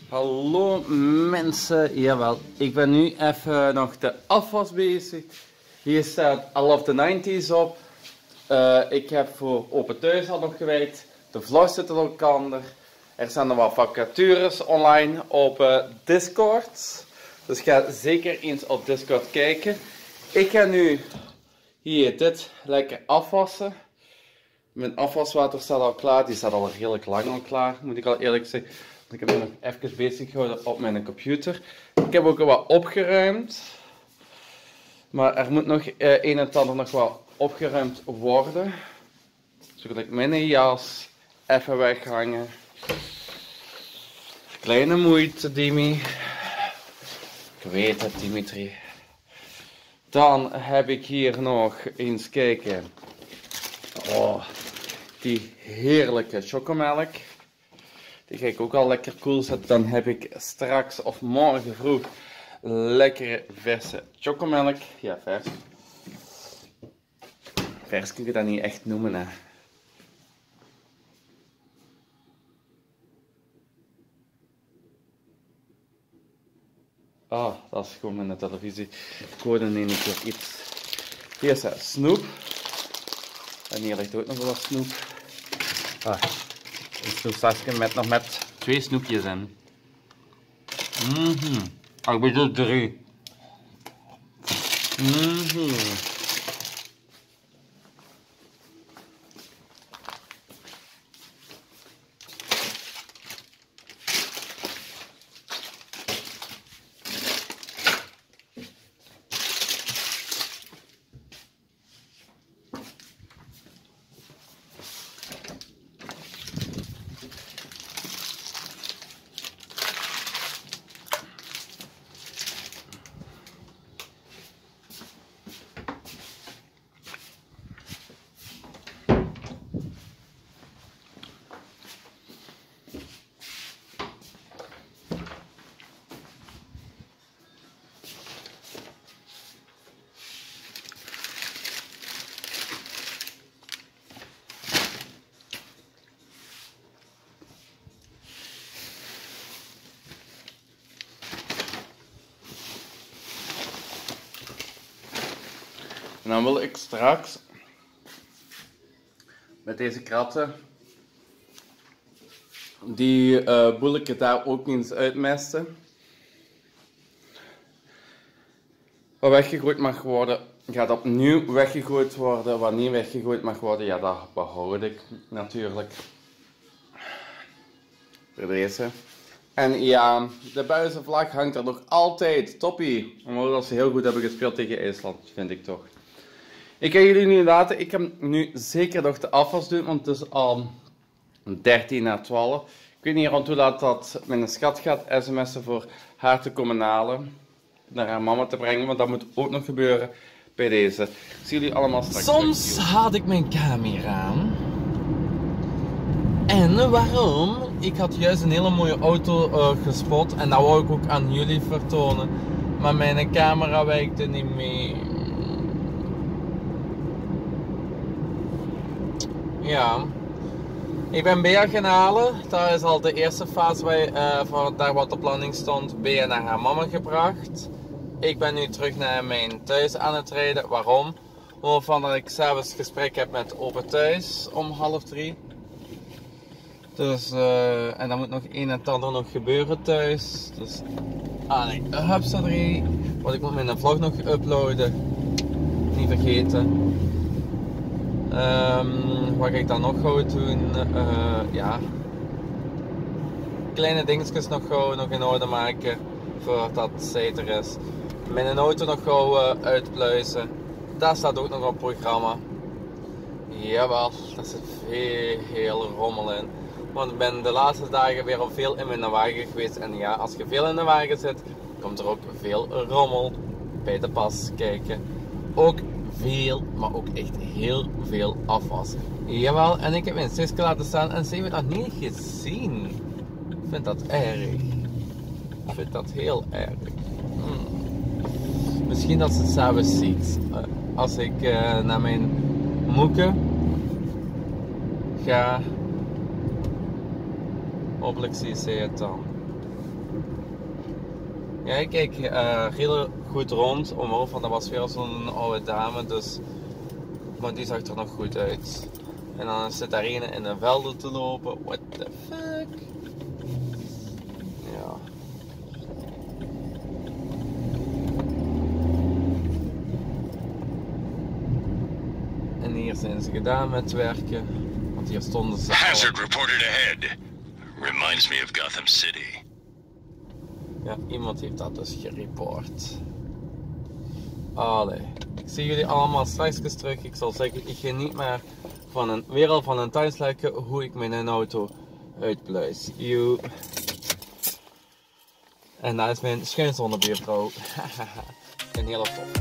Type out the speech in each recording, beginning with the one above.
Hallo mensen, jawel, ik ben nu even nog de afwas bezig. Hier staat I Love the 90s op. Ik heb voor Open Thuis al nog gewerkt. De vlog zit er ook onder. Er staan nog wat vacatures online op Discord. Dus ga zeker eens op Discord kijken. Ik ga nu hier dit lekker afwassen. Mijn afwaswater staat al klaar. Die staat al redelijk lang al klaar, moet ik al eerlijk zeggen. Ik heb me nog even bezig gehouden op mijn computer. Ik heb ook al wat opgeruimd. Maar er moet nog een en ander nog wel opgeruimd worden. Zodat ik mijn jas even weghangen. Kleine moeite, Dimi. Ik weet het, Dimitri. Dan heb ik hier nog eens kijken. Oh, die heerlijke chocomelk. Die ga ik ook al lekker koel zetten. Dan heb ik straks of morgen vroeg lekkere verse chocomelk. Ja, vers. Vers kun je dat niet echt noemen, hè. Oh, dat is gewoon mijn televisie. Ik hoorde in één keer iets. Hier is snoep. En hier ligt ook nog wel wat snoep. Ah, een snoepzakje nog met 2 snoepjes in. Ik bedoel 3. En dan wil ik straks met deze kratten die boeleken daar ook eens uitmesten. Wat weggegooid mag worden, gaat opnieuw weggegooid worden. Wat niet weggegooid mag worden, ja, dat behoud ik natuurlijk. Voor deze. En ja, de buizenvlag hangt er nog altijd. Toppie. Omdat ze heel goed hebben gespeeld tegen IJsland, vind ik toch. Ik ga jullie nu laten. Ik ga nu zeker nog de afwas doen, want het is al 11:13. Ik weet niet rond hoe laat dat mijn schat gaat sms'en voor haar te komen halen. Naar haar mama te brengen, want dat moet ook nog gebeuren bij deze. Ik zie jullie allemaal straks. Soms had ik mijn camera aan. En waarom? Ik had juist een hele mooie auto gespot en dat wou ik ook aan jullie vertonen. Maar mijn camera werkte niet meer. Ja, ik ben Bea gaan halen. Dat is al de eerste fase waar daar wat op planning stond. Bea naar haar mama gebracht. Ik ben nu terug naar mijn thuis aan het rijden. Waarom? Waarvan dat ik s'avonds gesprek heb met Open Thuis om 2:30. Dus, en dan moet nog een en ander nog gebeuren thuis. Dus, nee, hupsadrie. Want ik moet mijn vlog nog uploaden. Niet vergeten. Wat ga ik dan nog gauw doen? Ja. Kleine dingetjes nog gauw nog in orde maken. Voordat zij er is. Mijn auto nog gauw uitpluizen. Daar staat ook nog op het programma. Jawel, daar zit veel rommel in. Want ik ben de laatste dagen weer al veel in mijn wagen geweest. En ja, als je veel in de wagen zit, komt er ook veel rommel bij de pas kijken. Ook veel, maar ook echt heel veel afwas. Jawel, en ik heb mijn zusje laten staan en ze heeft het nog niet gezien. Ik vind dat erg. Ik vind dat heel erg. Misschien dat ze het s'avonds ziet. Als ik naar mijn moeke ga. Hopelijk zie ze het dan. Ja, ik keek heel goed rond, omhoog, want dat was weer zo'n oude dame, dus... Maar die zag er nog goed uit. En dan zit daar een in de velden te lopen. What the fuck? Ja. En hier zijn ze gedaan met werken. Want hier stonden ze... Hazard reported ahead. Reminds me of Gotham City. Ja, iemand heeft dat dus gereport. Allee. Ik zie jullie allemaal straks terug. Ik zal zeggen, ik geniet maar van weer al van een thuislijken hoe ik mijn auto uitpluis. Joe. En daar is mijn schuinzonnebuurvrouw. Een hele top.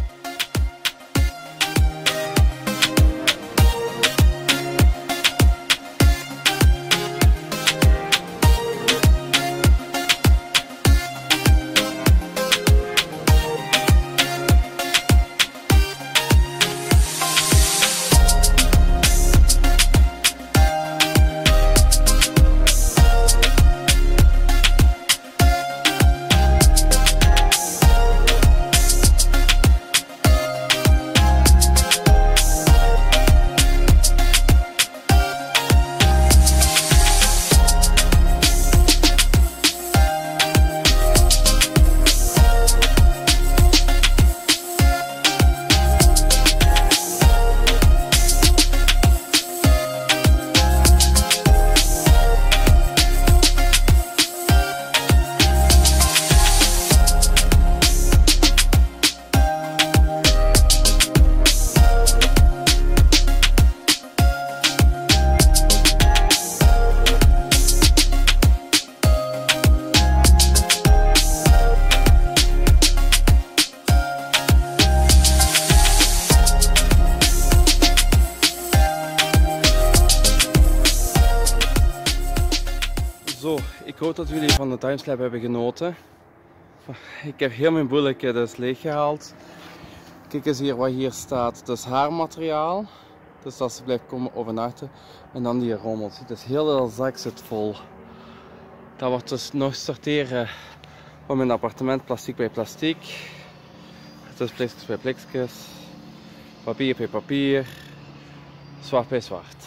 Zo, ik hoop dat jullie van de timeslap hebben genoten. Ik heb heel mijn boeletje dus leeggehaald. Kijk eens hier wat hier staat. Dat is haarmateriaal. Dus dat ze blijft komen overnachten. En dan die rommels. Het is heel zak zit vol. Dat wordt dus nog sorteren van mijn appartement. Plastic bij plastic. Het is plastic bij plastic. Papier bij papier. Zwart bij zwart.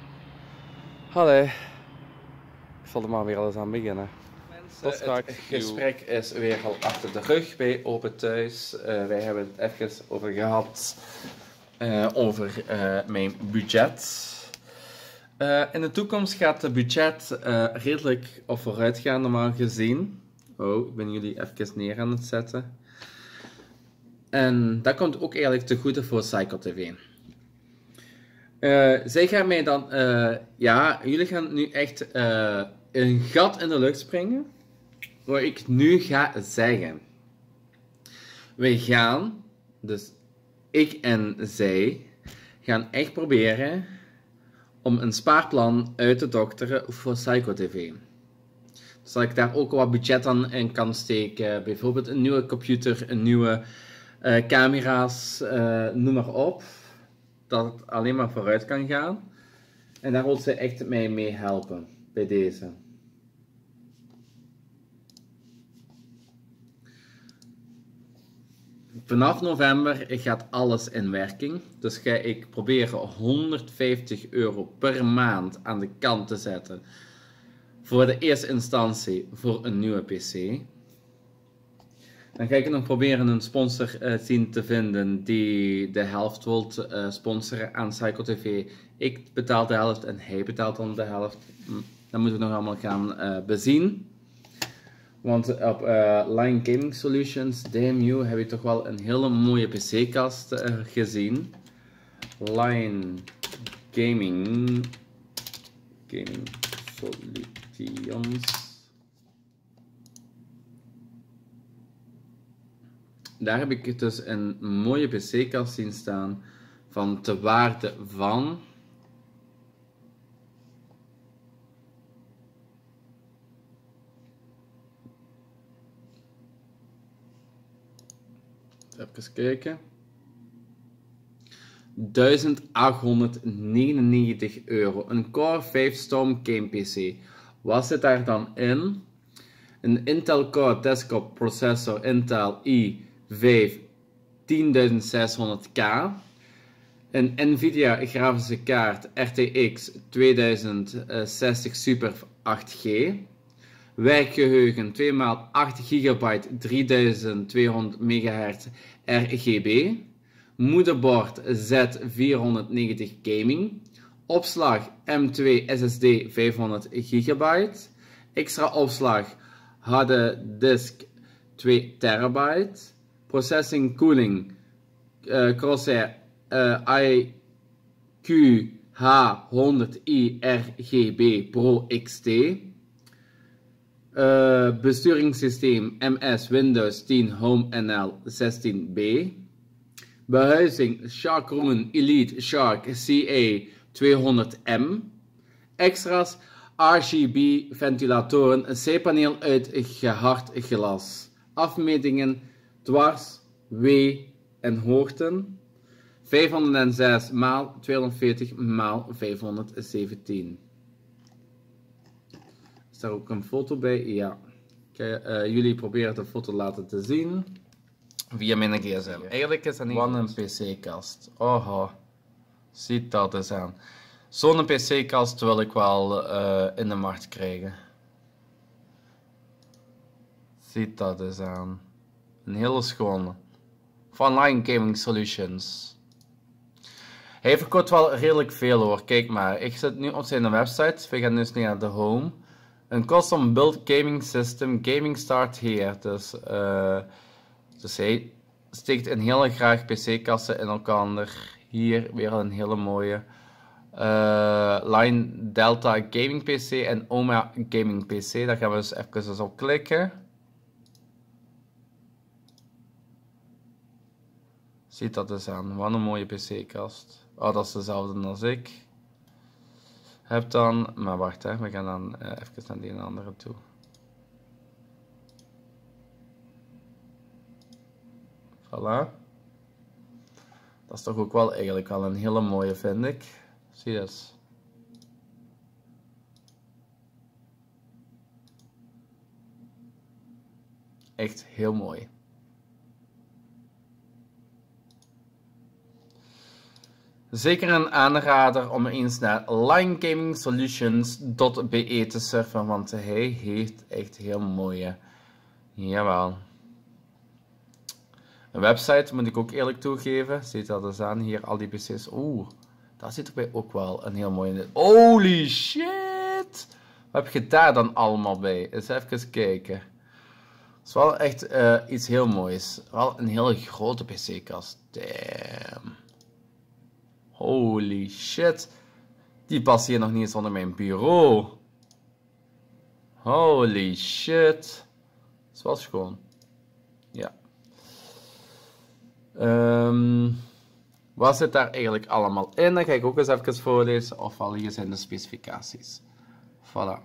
Allee. Ik zal er maar weer alles aan beginnen. Tot straks. Het gesprek is weer al achter de rug bij Open Thuis. Wij hebben het even over gehad over mijn budget. In de toekomst gaat het budget redelijk op vooruit gaan, normaal gezien. Oh, ik ben jullie even neer aan het zetten. En dat komt ook eigenlijk te goede voor Psycho TV. Zij gaan mij dan, ja, jullie gaan nu echt een gat in de lucht springen. Wat ik nu ga zeggen. Wij gaan, dus ik en zij, gaan echt proberen om een spaarplan uit te dokteren voor Psycho TV. Dus dat ik daar ook wat budget aan in kan steken. Bijvoorbeeld een nieuwe computer, een nieuwe camera's, noem maar op. Dat het alleen maar vooruit kan gaan. En daar wil ze echt mij mee helpen, bij deze. Vanaf november gaat alles in werking. Dus ga ik proberen 150 euro per maand aan de kant te zetten. Voor de eerste instantie voor een nieuwe PC. Dan ga ik nog proberen een sponsor zien te vinden die de helft wil sponsoren aan Psycho TV. Ik betaal de helft en hij betaalt dan de helft. Dat moeten we nog allemaal gaan bezien. Want op Line Gaming Solutions, DMU, heb je toch wel een hele mooie PC-kast gezien. Line Gaming Solutions. Daar heb ik dus een mooie PC-kast zien staan van de waarde van... Even kijken. €1899. Een Core 5 Storm Game PC. Wat zit daar dan in? Een Intel Core desktop processor Intel i5 10600K. Een Nvidia grafische kaart RTX 2060 Super 8G. Werkgeheugen 2x8 GB 3200 MHz RGB. Moederbord Z490 Gaming. Opslag M2 SSD 500 GB. Extra opslag harde disk 2 TB. Processing cooling Corsair IQ-H100i RGB Pro XT. Besturingssysteem MS Windows 10 Home NL 16B. Behuizing Shark Roon Elite Shark CA 200M. Extra's RGB ventilatoren, een C-paneel uit gehard glas. Afmetingen dwars, W en hoogten. 506 x 240 x 517. Is daar ook een foto bij? Ja. Jullie proberen de foto laten te zien. Via mijn gsm. Eigenlijk is dat niet een pc-kast. Oh, ziet dat eens aan. Zo'n pc-kast wil ik wel in de markt krijgen. Ziet dat eens aan. Een hele schone. Van Online Gaming Solutions. Hij verkoopt wel redelijk veel hoor. Kijk maar. Ik zit nu op zijn website. We gaan dus naar de home. Een custom build gaming system. Gaming start here. Dus hij steekt een hele graag pc-kasten in elkaar. Hier weer een hele mooie. Line Delta Gaming PC en Oma Gaming PC. Daar gaan we dus even op klikken. Ziet dat eens aan. Wat een mooie pc-kast. Oh, dat is dezelfde als ik heb dan. Maar wacht, hè. We gaan dan even naar die andere toe. Voilà. Dat is toch ook wel eigenlijk wel een hele mooie, vind ik. Zie je dat? Echt heel mooi. Zeker een aanrader om eens naar linegaming-solutions.be te surfen, want hij heeft echt heel mooie. Jawel. Een website moet ik ook eerlijk toegeven. Ziet dat eens aan hier, al die PC's. Oeh, daar zit erbij ook wel een heel mooie. Holy shit! Wat heb je daar dan allemaal bij? Eens even kijken. Het is wel echt iets heel moois. Wel een hele grote PC-kast. Damn. Holy shit. Die past hier nog niet eens onder mijn bureau. Holy shit. Dat is wel schoon. Ja. Wat zit daar eigenlijk allemaal in? Dan ga ik ook eens even voorlezen. Ofwel, hier zijn de specificaties. Voilà.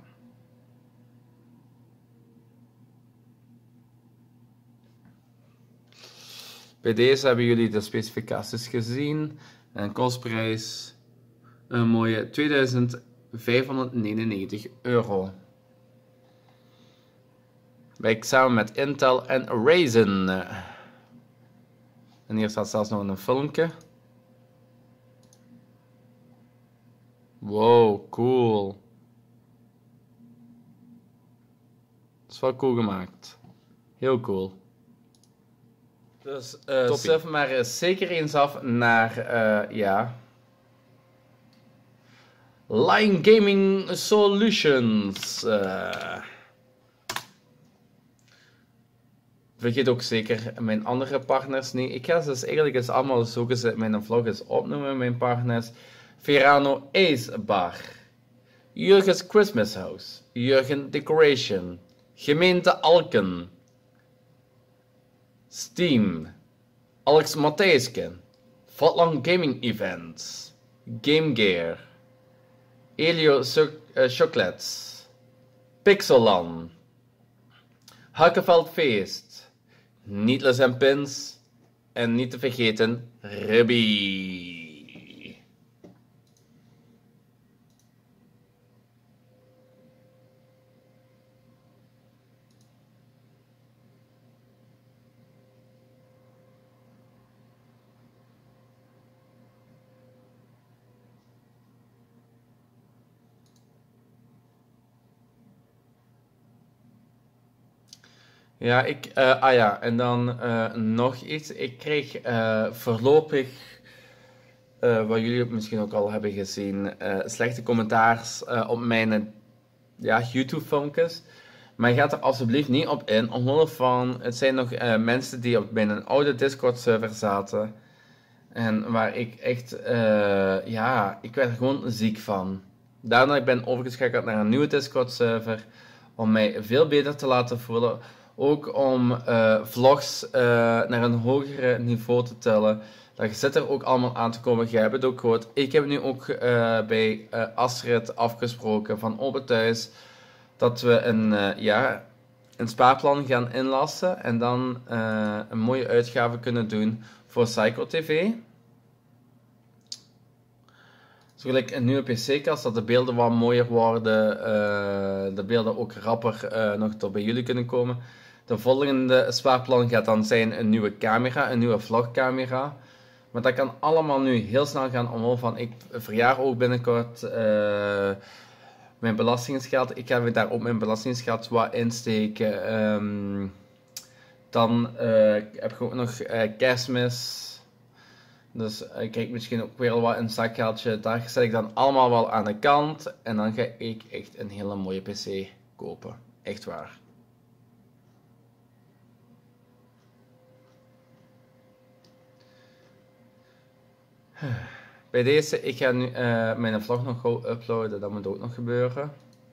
Bij deze hebben jullie de specificaties gezien. En kostprijs een mooie €2599. Werkt samen met Intel en Ryzen. En hier staat zelfs nog een filmpje. Wow, cool. Dat is wel cool gemaakt. Heel cool. Dus surf maar zeker eens af naar, ja, Line Gaming Solutions. Vergeet ook zeker mijn andere partners. Nee, ik ga ze dus eigenlijk eens allemaal zo gezegd mijn vlog eens opnoemen, mijn partners. Verano Ace Bar. Jurgen's Christmas House. Jurgen Decoration. Gemeente Alken. Steam. Alex Matthijsken. Fotlang Gaming Events. Game Gear. Elio Chocolates. Pixelan. Hakkeveld Feest. Needless and Pins. En niet te vergeten, Ruby. Ja, ja, en dan nog iets. Ik kreeg voorlopig, wat jullie misschien ook al hebben gezien, slechte commentaars op mijn YouTube-filmpjes. Maar ga er alsjeblieft niet op in, omwille van, het zijn nog mensen die op mijn oude Discord-server zaten. En waar ik echt, ik werd er gewoon ziek van. Daarna ben ik overgeschakeld naar een nieuwe Discord-server, om mij veel beter te laten voelen. Ook om vlogs naar een hoger niveau te tillen. Dat zit er ook allemaal aan te komen. Jij hebt het ook gehoord. Ik heb nu ook bij Astrid afgesproken van Open Thuis dat we een spaarplan gaan inlassen. En dan een mooie uitgave kunnen doen voor Psycho TV. Zo gelijk een nieuwe PC-kast, dat de beelden wat mooier worden. De beelden ook rapper nog tot bij jullie kunnen komen. De volgende spaarplan gaat dan zijn een nieuwe camera, een nieuwe vlogcamera. Maar dat kan allemaal nu heel snel gaan, omwille van ik verjaar ook binnenkort mijn belastingsgeld. Ik ga daar ook mijn belastingsgeld wat insteken. Dan heb ik ook nog kerstmis. Dus ik krijg misschien ook weer wat een zakgeldje. Daar zet ik dan allemaal wel aan de kant. En dan ga ik echt een hele mooie PC kopen. Echt waar. Bij deze, ik ga nu mijn vlog nog gauw uploaden. Dat moet ook nog gebeuren.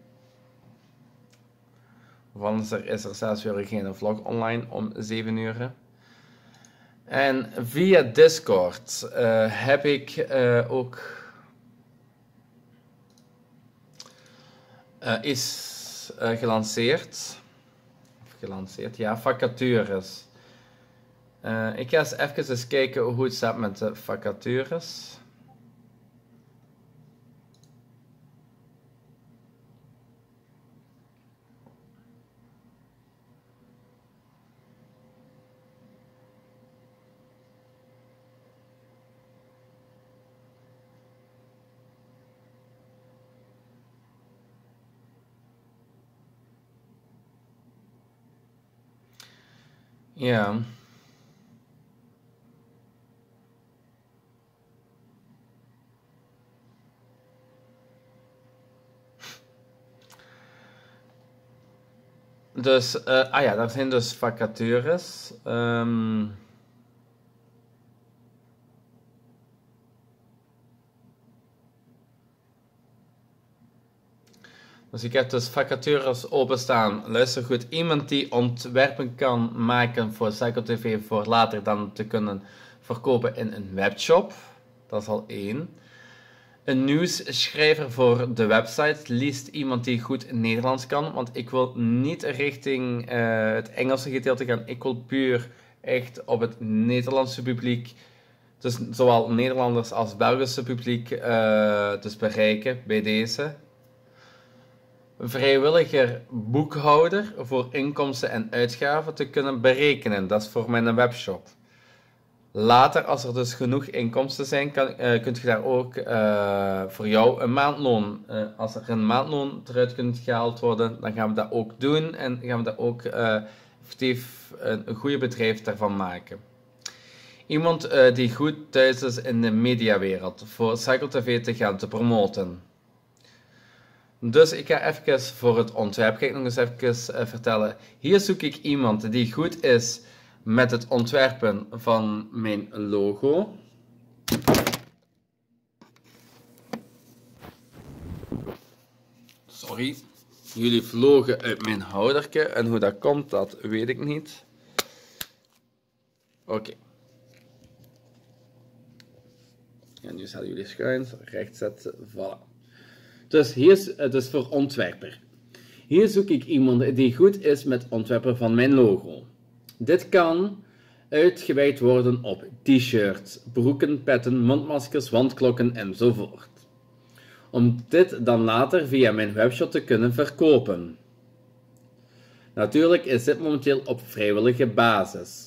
Want er is er zelfs weer geen vlog online om 7 uur. En via Discord heb ik ook is gelanceerd. Ja, vacatures. Ik ga eens kijken hoe het staat met de vacatures. Ja. Dus, daar zijn dus vacatures. Dus ik heb dus vacatures openstaan. Luister goed, iemand die ontwerpen kan maken voor Psycho TV voor later dan te kunnen verkopen in een webshop. Dat is al 1. Een nieuwsschrijver voor de website. Liefst iemand die goed Nederlands kan. Want ik wil niet richting het Engelse gedeelte gaan. Ik wil puur echt op het Nederlandse publiek. Dus zowel Nederlanders als Belgische publiek dus bereiken bij deze. Vrijwilliger boekhouder voor inkomsten en uitgaven te kunnen berekenen. Dat is voor mijn webshop. Later, als er dus genoeg inkomsten zijn, kunt je daar ook voor jou een maandloon. Als er een maandloon eruit kunt gehaald worden, dan gaan we dat ook doen. En gaan we daar ook effectief een goede bedrijf daarvan maken. Iemand die goed thuis is in de mediawereld. Voor Psycho TV te gaan te promoten. Dus ik ga even voor het ontwerp, ga ik nog eens even vertellen. Hier zoek ik iemand die goed is met het ontwerpen van mijn logo. Sorry, jullie vlogen uit mijn houdertje en hoe dat komt, dat weet ik niet. Oké. En nu zetten jullie schuin, recht zetten, voilà. Dus hier is dus voor ontwerper. Hier zoek ik iemand die goed is met ontwerpen van mijn logo. Dit kan uitgeweid worden op t-shirts, broeken, petten, mondmaskers, wandklokken enzovoort. Om dit dan later via mijn webshop te kunnen verkopen. Natuurlijk is dit momenteel op vrijwillige basis.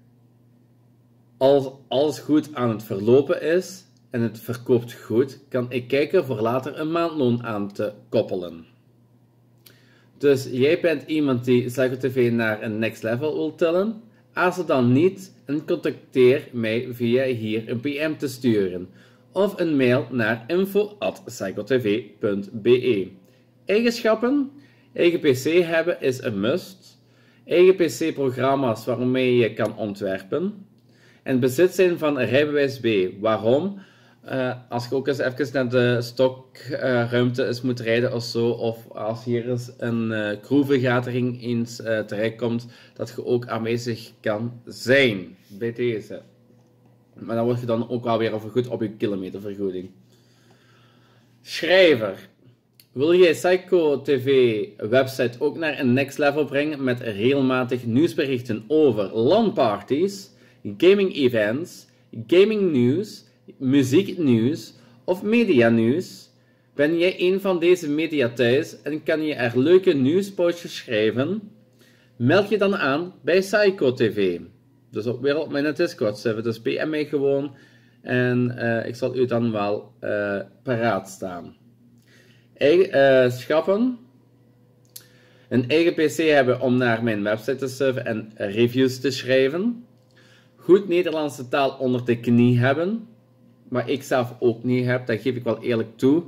Als alles goed aan het verlopen is en het verkoopt goed, kan ik kijken voor later een maandloon aan te koppelen. Dus jij bent iemand die Psycho TV naar een next level wil tillen. Aarzel dan niet en contacteer mij via hier een PM te sturen. Of een mail naar info@psychotv.be. Eigenschappen? Eigen PC hebben is een must. Eigen PC-programma's waarmee je kan ontwerpen. En bezit zijn van rijbewijs B. Waarom? Als je ook eens even naar de stokruimte eens moet rijden of zo, of als hier eens een crewvergadering eens terechtkomt, dat je ook aanwezig kan zijn bij deze. Maar dan word je dan ook wel weer vergoed op je kilometervergoeding. Schrijver. Wil jij Psycho TV website ook naar een next level brengen met regelmatig nieuwsberichten over LAN-parties, gaming events, gaming nieuws, muzieknieuws of medianieuws? Ben jij een van deze media thuis en kan je er leuke nieuwspostjes schrijven? Meld je dan aan bij Psycho TV. Dus weer op mijn Discord server. Dus PM mij gewoon en ik zal u dan wel paraat staan. Schappen. Een eigen PC hebben om naar mijn website te surfen en reviews te schrijven. Goed Nederlandse taal onder de knie hebben. Maar ik zelf ook niet heb, dat geef ik wel eerlijk toe.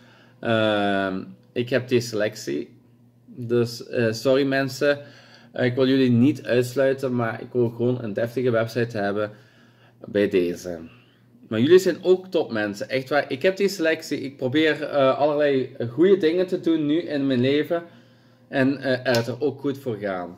Ik heb die selectie. Dus sorry mensen. Ik wil jullie niet uitsluiten, maar ik wil gewoon een deftige website hebben bij deze. Maar jullie zijn ook topmensen, echt waar. Ik heb die selectie, ik probeer allerlei goede dingen te doen nu in mijn leven. En er ook goed voor gaan.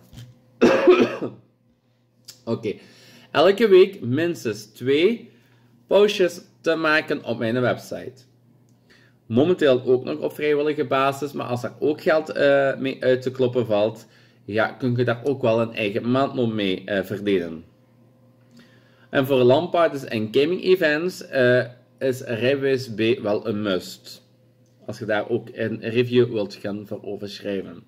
Oké. Elke week minstens 2 postjes te maken op mijn website. Momenteel ook nog op vrijwillige basis, maar als er ook geld mee uit te kloppen valt, ja, kun je daar ook wel een eigen maandloon mee verdienen. En voor LAN-parties en gaming events is rijbewijs B wel een must. Als je daar ook een review wilt gaan voor overschrijven.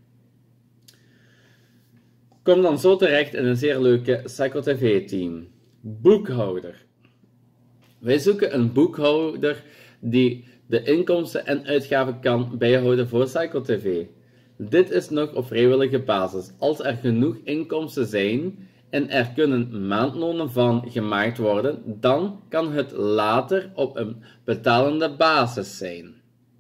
Kom dan zo terecht in een zeer leuke Psycho TV team. Boekhouder. Wij zoeken een boekhouder die de inkomsten en uitgaven kan bijhouden voor Psycho TV. Dit is nog op vrijwillige basis. Als er genoeg inkomsten zijn en er kunnen maandlonen van gemaakt worden, dan kan het later op een betalende basis zijn.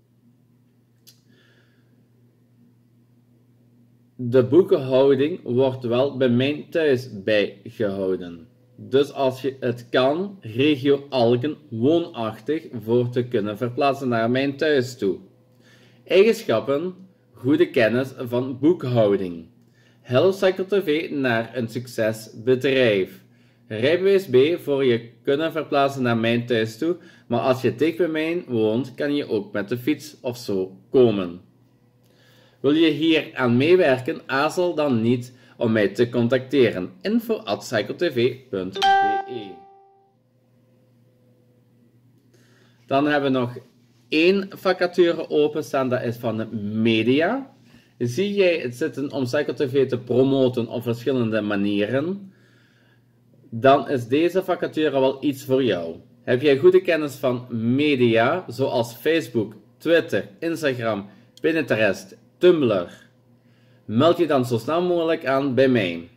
De boekhouding wordt wel bij mij thuis bijgehouden. Dus als je het kan, regio Alken woonachtig voor te kunnen verplaatsen naar mijn thuis toe. Eigenschappen: goede kennis van boekhouding. Help Psycho TV naar een succesbedrijf. Rijbewijs B voor je kunnen verplaatsen naar mijn thuis toe, maar als je dicht bij mij woont, kan je ook met de fiets of zo komen. Wil je hier aan meewerken? Aarzel dan niet om mij te contacteren. info@psychotv.be. Dan hebben we nog 1 vacature openstaan, dat is van de media. Zie jij het zitten om Psycho TV te promoten op verschillende manieren? Dan is deze vacature wel iets voor jou. Heb jij goede kennis van media, zoals Facebook, Twitter, Instagram, Pinterest, Tumblr? Meld je dan zo snel mogelijk aan bij mij.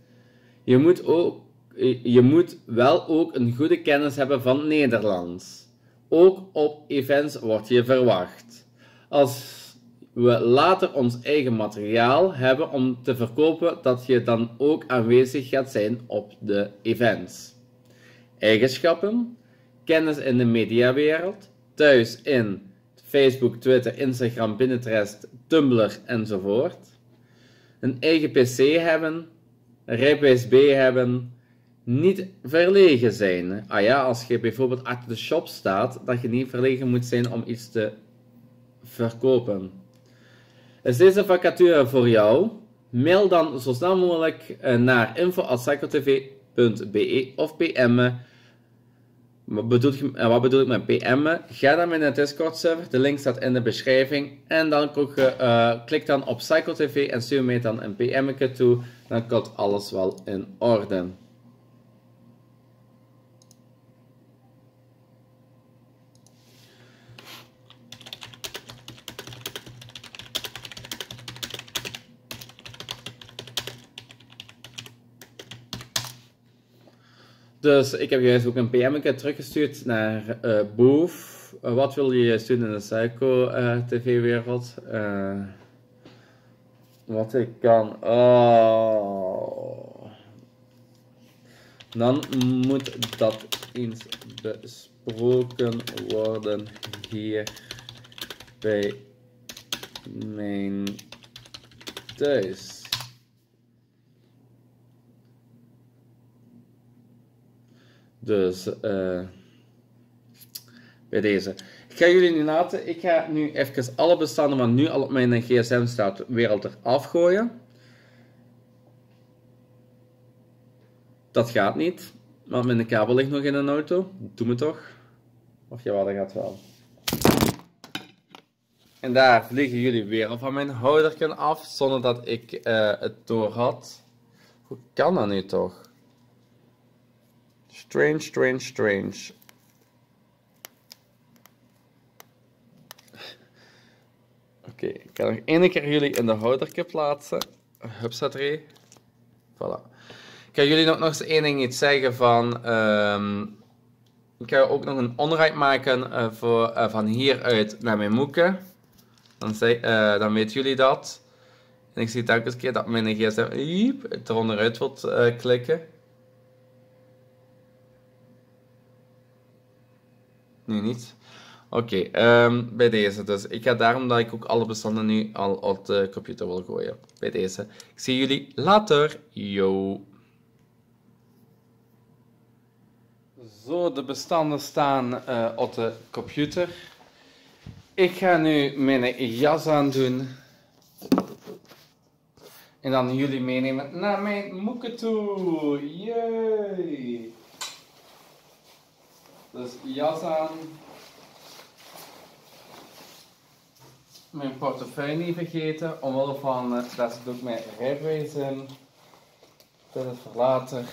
Je moet wel ook een goede kennis hebben van Nederlands. Ook op events wordt je verwacht. Als we later ons eigen materiaal hebben om te verkopen, dat je dan ook aanwezig gaat zijn op de events. Eigenschappen: kennis in de mediawereld, thuis in Facebook, Twitter, Instagram, Pinterest, Tumblr enzovoort. Een eigen PC hebben, rijbewijs B hebben, niet verlegen zijn. Ah ja, als je bijvoorbeeld achter de shop staat, dat je niet verlegen moet zijn om iets te verkopen. Is deze vacature voor jou? Mail dan zo snel mogelijk naar info@psychotv.be of PM'en. Wat bedoel ik met PM'en? Ga naar mijn Discord server, de link staat in de beschrijving. En dan klik dan op Psycho TV en stuur mij dan een PM'tje toe. Dan komt alles wel in orde. Dus ik heb juist ook een PM teruggestuurd naar Boef. Wat wil je juist doen in de Psycho TV-wereld? Wat ik kan. Oh. Dan moet dat eens besproken worden hier bij mijn thuis. Dus bij deze. Ik ga jullie nu laten. Ik ga nu even alle bestanden wat nu al op mijn gsm staat wereld eraf gooien. Dat gaat niet. Want mijn kabel ligt nog in een auto. Doe me toch. Of ja, dat gaat wel. En daar vliegen jullie weer al van mijn houderken af. Zonder dat ik het door had. Hoe kan dat nu toch? Strange, strange, strange. Oké, ik ga nog één keer jullie in de houderke plaatsen. Hupsatrie. Voilà. Ik ga jullie nog eens één ding iets zeggen van... ik ga ook nog een onderhoud maken van hieruit naar mijn moeke. Dan weten jullie dat. En ik zie telkens een keer dat mijn gsm er onderuit wilt klikken. Nu niet. Oké, bij deze dus. Ik ga daarom dat ik ook alle bestanden nu al op de computer wil gooien. Bij deze. Ik zie jullie later. Yo. Zo, de bestanden staan op de computer. Ik ga nu mijn jas aandoen. En dan jullie meenemen naar mijn moeke toe. Yay! Dus jas aan. Mijn portefeuille niet vergeten. Omwille van, daar zit ook mijn rijbewijs in. Dat is voor later.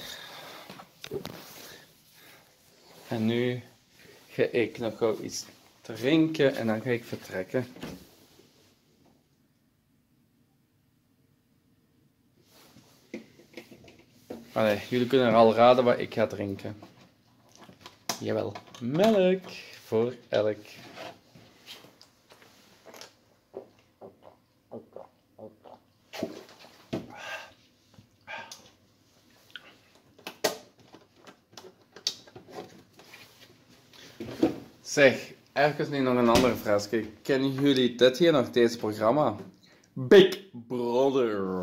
En nu ga ik nog gauw iets drinken en dan ga ik vertrekken. Allee, jullie kunnen er al raden wat ik ga drinken. Jawel, melk voor elk. Zeg, even nu nog een andere vraag. Kennen jullie dit hier nog, deze programma? Big Brother.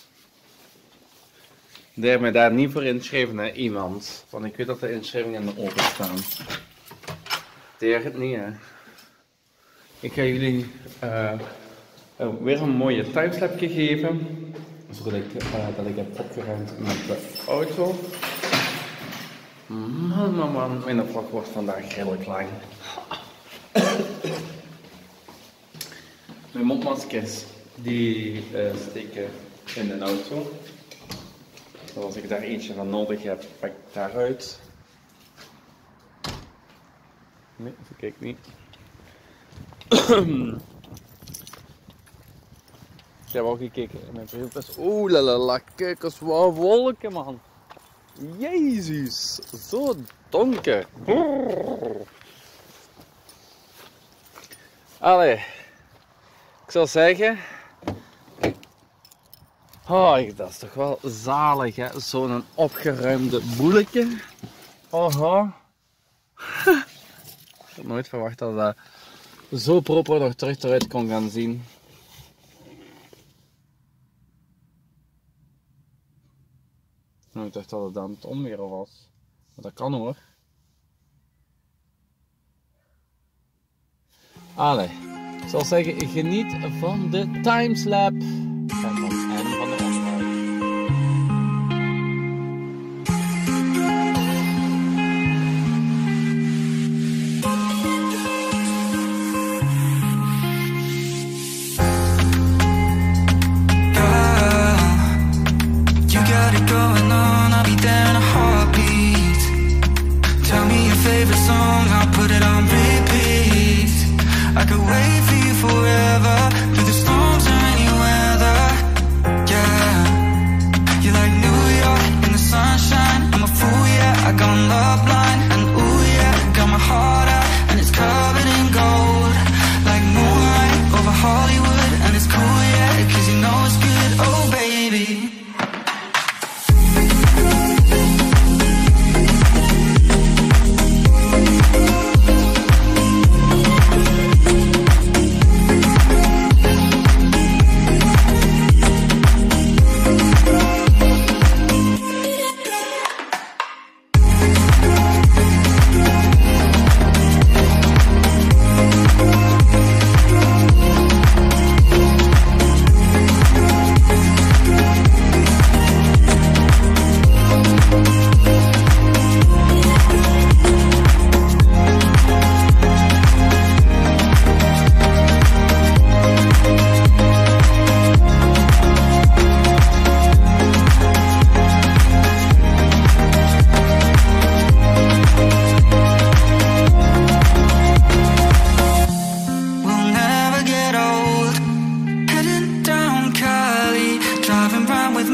Die heeft mij daar niet voor ingeschreven, hè, iemand. Want ik weet dat de inschrijvingen openstaan. Deer het niet, hè. Ik ga jullie weer een mooie timeslapje geven. Zodat ik heb opgeruimd met de auto. Man, mijn vlog wordt vandaag redelijk lang. Mijn mondmaskers, die steken in de auto. Dus als ik daar eentje van nodig heb, pak ik daaruit. Nee, even kijk niet. Ik heb al gekeken in mijn brievenbus. Oeh, lalala, kijk eens wat wolken, man. Jezus, zo donker. Brrr. Allee, ik zou zeggen, dat is toch wel zalig, hè? Zo'n opgeruimde boeletje. Ik had nooit verwacht dat dat zo proper nog terug eruit kon gaan zien. Nou, ik dacht dat het dan het onweer was. Maar dat kan hoor. Allee, ik zal zeggen, geniet van de timeslap. En van de onderhoud. Going on, I'll be there in a heartbeat. Tell me your favorite song, I'll put it on repeat. I could wait for you forever, through the storms or any weather.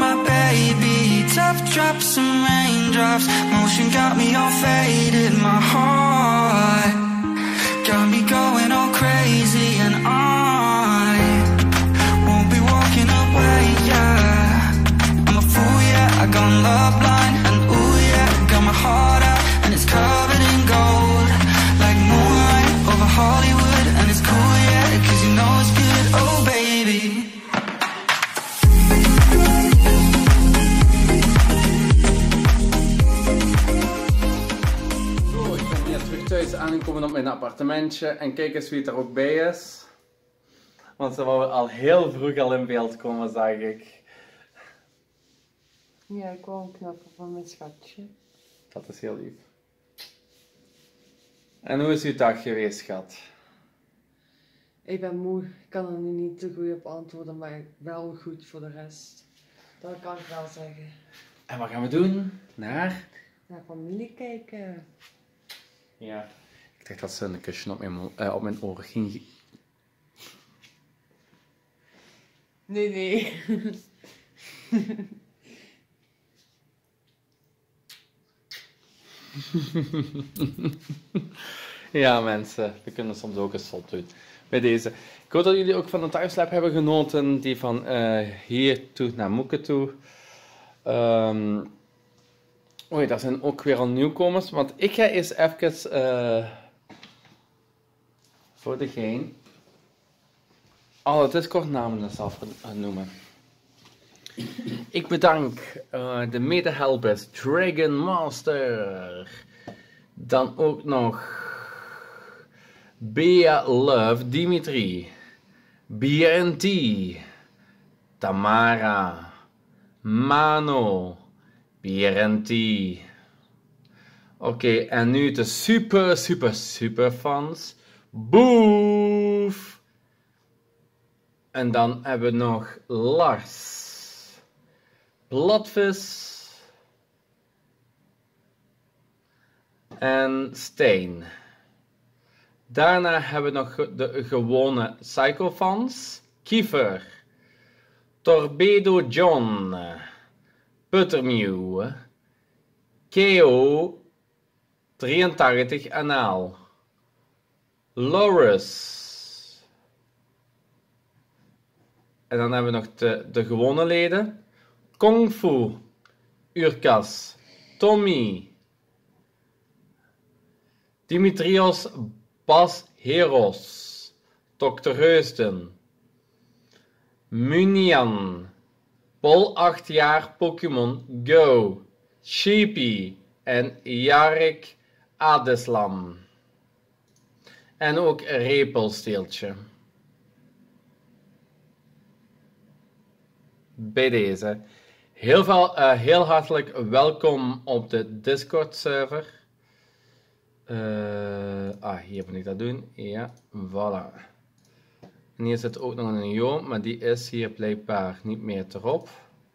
my baby. Tough drops and raindrops, motion got me all faded. My heart got me going all crazy, and I won't be walking away, yeah. I'm a fool, yeah, I got love blind, and ooh yeah, got my heart out, and it's covered in gold, like moonlight over Hollywood, and it's cool, yeah, 'cause you know it's good, oh baby. Zo, ik ben hier terug thuis aangekomen op mijn appartementje en kijk eens wie er ook bij is. Want ze wou al heel vroeg al in beeld komen, zag ik. Ja, ik wou een knuffel van mijn schatje. Dat is heel lief. En hoe is uw dag geweest, schat? Ik ben moe, ik kan er nu niet te goed op antwoorden, maar wel goed voor de rest. Dat kan ik wel zeggen. En wat gaan we doen? Naar? Naar familie kijken. Ja. Ik dacht dat ze een kusje op mijn oren ging. Nee. Ja, mensen, we kunnen soms ook eens zot doen. Bij deze. Ik hoop dat jullie ook van de timeslap hebben genoten, die van hier toe naar Moeke toe. Oei, daar zijn ook weer al nieuwkomers, want ik ga eerst even voor degene alle Discord-namen zelf noemen. Ik bedank de medehelpers Dragon Master. Dan ook nog Bea Love Dimitri, BNT, Tamara, Mano, BNT. Oké, en nu de super fans. Boef! En dan hebben we nog Lars, Bladvis en Steen. Daarna hebben we nog de gewone Psycho-fans. Kiefer, Torpedo John, Puttermew, Keo 83 Anaal, Loris. En dan hebben we nog de gewone leden. Kung Fu, Urkas, Tommy, Dimitrios Bas Heros, Dr. Heusden, Munian, Pol 8 jaar Pokémon Go, Sheepy en Jarek Adeslam. En ook Repelsteeltje. Bij deze. Heel hartelijk welkom op de Discord server. Hier moet ik dat doen. Ja, voilà. En hier zit ook nog een Jo, maar die is hier blijkbaar niet meer erop.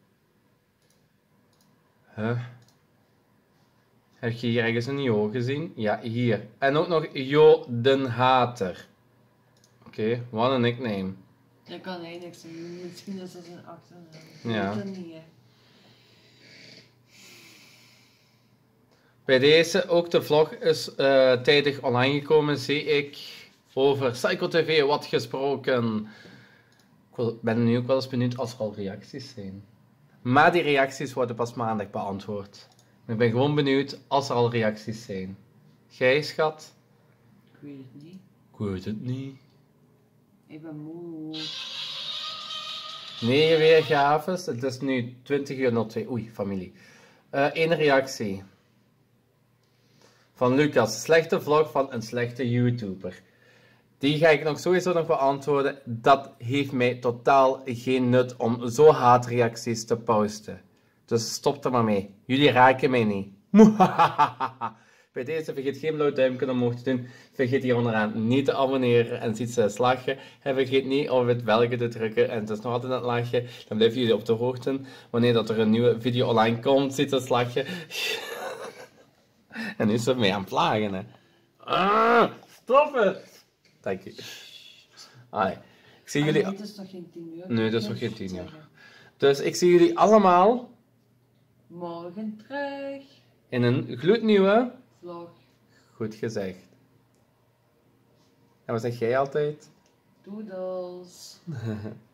Heb je hier ergens een Jo gezien? Ja, hier. En ook nog Jo den Hater. Oké, wat een nickname. Daar kan hij niks doen. Misschien is dat een achternaam. Ja. Dat niet, hè. Bij deze, ook de vlog is tijdig online gekomen, zie ik. Over Psycho TV wat gesproken. Ik ben nu ook wel eens benieuwd als er al reacties zijn. Maar die reacties worden pas maandag beantwoord. Ik ben gewoon benieuwd als er al reacties zijn. Jij, schat? Ik weet het niet. Ik weet het niet. Ik ben moe. 9 weergaves. Het is nu 20:02. Oei, familie. 1 reactie. Van Lucas. Slechte vlog van een slechte YouTuber. Die ga ik nog sowieso nog beantwoorden. Dat heeft mij totaal geen nut om zo haatreacties te posten. Dus stop er maar mee. Jullie raken mij niet. Bij deze vergeet geen blauw duimpje omhoog te doen. Vergeet hier onderaan niet te abonneren en ziet ze het lachje. En vergeet niet op het welke te drukken. En het is nog altijd het lachje. Dan blijven jullie op de hoogte. Wanneer dat er een nieuwe video online komt, ziet het lachje. En nu is ze mee aan het plagen, hè. Stop het! Dank je. Allee. Ik zie jullie... Het is toch geen 10 uur? Nee, dat is nog geen 10 uur. Dus ik zie jullie allemaal Morgen terug. in een gloednieuwe... Vlog. Goed gezegd. En wat zeg jij altijd? Doedels.